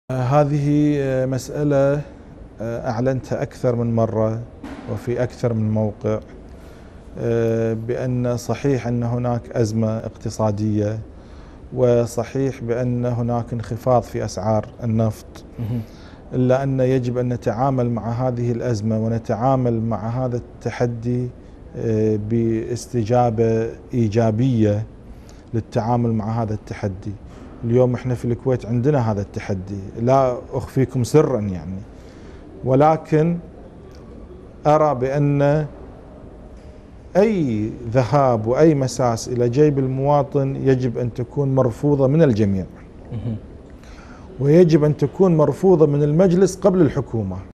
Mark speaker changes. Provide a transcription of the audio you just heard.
Speaker 1: هذه مسألة أعلنتها أكثر من مرة وفي أكثر من موقع، بأن صحيح أن هناك أزمة اقتصادية، وصحيح بأن هناك انخفاض في أسعار النفط، إلا أن يجب أن نتعامل مع هذه الأزمة ونتعامل مع هذا التحدي باستجابة إيجابية للتعامل مع هذا التحدي. اليوم احنا في الكويت عندنا هذا التحدي، لا أخفيكم سرا يعني، ولكن أرى بأن أي ذهاب وأي مساس إلى جيب المواطن يجب أن تكون مرفوضة من الجميع، ويجب أن تكون مرفوضة من المجلس قبل الحكومة.